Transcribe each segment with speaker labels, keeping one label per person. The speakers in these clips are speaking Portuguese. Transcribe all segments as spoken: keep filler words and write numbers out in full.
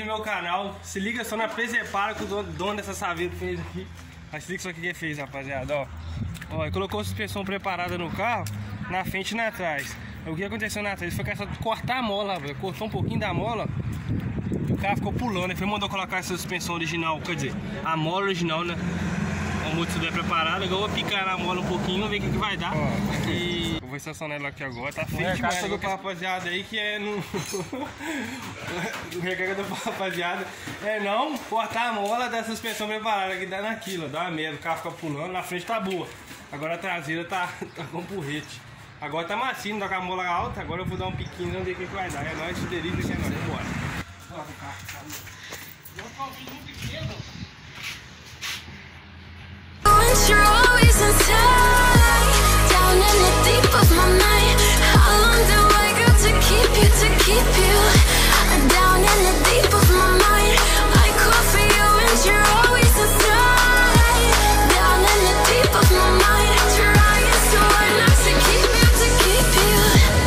Speaker 1: meu canal. Se liga só na prepara que o dono, dono dessa saveta fez aqui. Mas se liga só o que ele fez, rapaziada, ó. Ó, ele colocou a suspensão preparada no carro, na frente e na trás. O que aconteceu na trás? Ele foi questão de cortar a mola, velho. Cortou um pouquinho da mola e o carro ficou pulando. Ele foi mandou colocar essa suspensão original, quer dizer, a mola original, né? O motor é preparado, agora eu vou picar na mola um pouquinho, ver o que, que vai dar. Ó, e eu vou estacionar ela aqui agora, tá feio demais. O recado pra rapaziada aí que é no... O recado pra rapaziada é não cortar a mola da suspensão preparada, que dá naquilo, dá uma merda, o carro fica pulando, na frente tá boa. Agora a traseira tá, tá com porrete. Agora tá macio, não tá com a mola alta, agora eu vou dar um piquinho, não ver o que, que vai dar. É nóis, Federico, isso é nóis, vambora. Olha o carro, tá louco. Eu vou fazer um pequeno.
Speaker 2: You're always inside, down in the deep of my mind. How long do I got to keep you, to keep you? Down in the deep of my mind. I call for you and you're always inside, down in the deep of my mind. Trying so hard not to keep you, to keep you.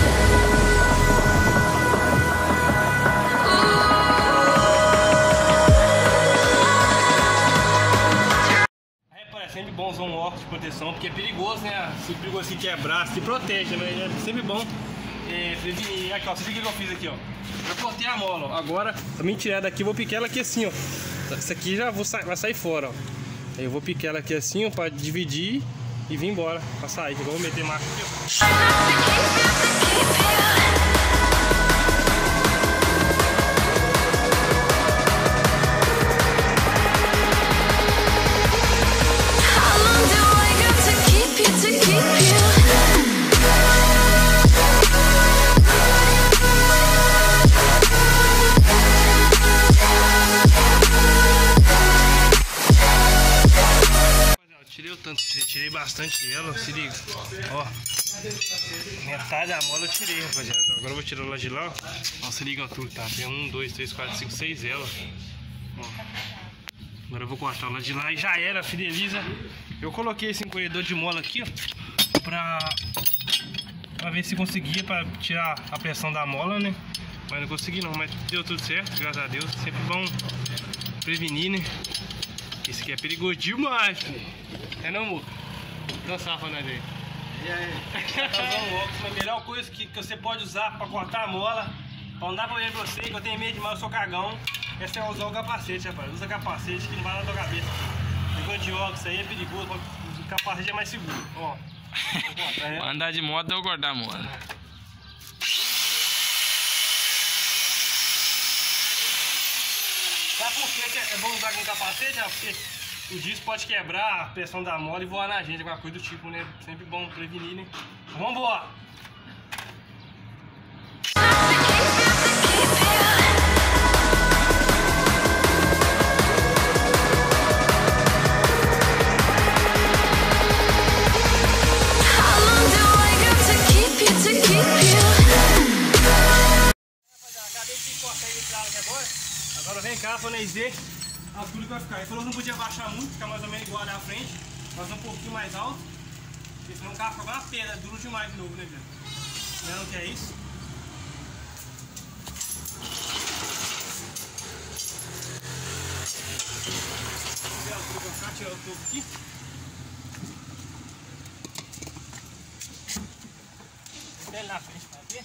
Speaker 1: Sempre bom usar um óculos de proteção, porque é perigoso, né? Se perigoso se quebrar, se protege, mas é sempre bom é, prevenir. Aqui, ó, você viu o que eu fiz aqui, ó? Eu cortei a mola, ó. Agora, pra me tirar daqui, eu vou picar ela aqui assim, ó. Essa aqui já vou sa vai sair fora, ó. Aí eu vou picar ela aqui assim, ó, pra dividir e vir embora, pra sair. Eu vou meter marca aqui, ó. Tirei bastante ela, se liga. Ó, metade da mola eu tirei, rapaziada. Agora eu vou tirar ela de lá, ó. Ó, se liga, ó, tudo, tá? Tem um, dois, três, quatro, cinco, seis ela. Ó. Agora eu vou cortar ela de lá e já era, fideliza. Eu coloquei esse encolhedor de mola aqui, ó, pra, pra ver se conseguia, pra tirar a pressão da mola, né? Mas não consegui não, mas deu tudo certo, graças a Deus. Sempre bom prevenir, né? Esse aqui é perigoso demais, filho. É não, Muca? Dá uma safa nós aí. E aí? Um óculos, a melhor coisa que, que você pode usar pra cortar a mola, pra não dar problema pra você, que eu tenho medo demais, eu sou cagão, essa é usar o capacete, rapaz. Usa capacete que não vai na tua cabeça. Negócio de óculos, isso aí é perigoso, o capacete é mais seguro. Ó. É.
Speaker 3: Andar de moto é eu cortar a mola.
Speaker 1: Sabe por que é bom usar com capacete? Porque o disco pode quebrar a pressão da mola e voar na gente, alguma coisa do tipo, né? Sempre bom prevenir, né? Vamos embora! Acabei de cortar ele claro aqui agora. Agora vem cá pra nós ver a altura que vai ficar. Ele falou que não podia baixar muito, ficar mais ou menos igual ali à frente, fazer um pouquinho mais alto, porque senão o carro fica uma pedra, duro demais de novo, né, velho? Não é não que é isso? Vamos ver a altura que vai ficar, tirar o topo aqui. Até ali na frente pra ver.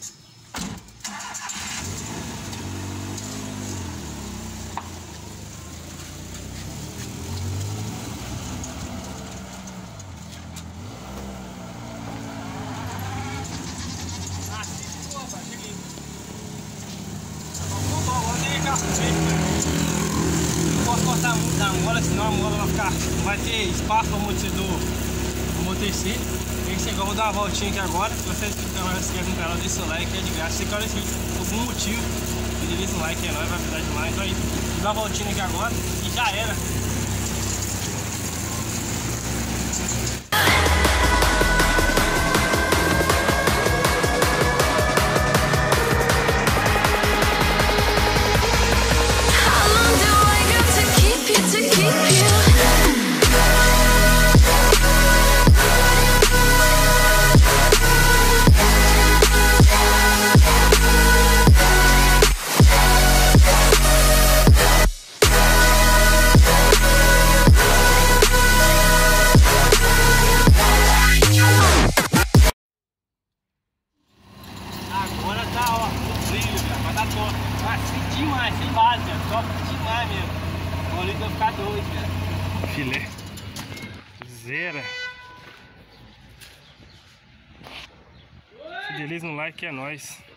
Speaker 1: Não posso cortar muito da mola, senão a mola vai ficar, não vai ter espaço para amortecer. Tem que chegar, eu vou dar uma voltinha aqui agora. Se você não se inscreve no canal, deixa seu like, é de graça. Se você quer esse vídeo por algum motivo, deixa um like, é nóis, vai ajudar demais. Vai dar uma voltinha aqui agora e já era.
Speaker 3: demais mesmo. O Paulinho vai ficar doido, velho.
Speaker 1: Filé. Zera. Fideliza no like, é nóis.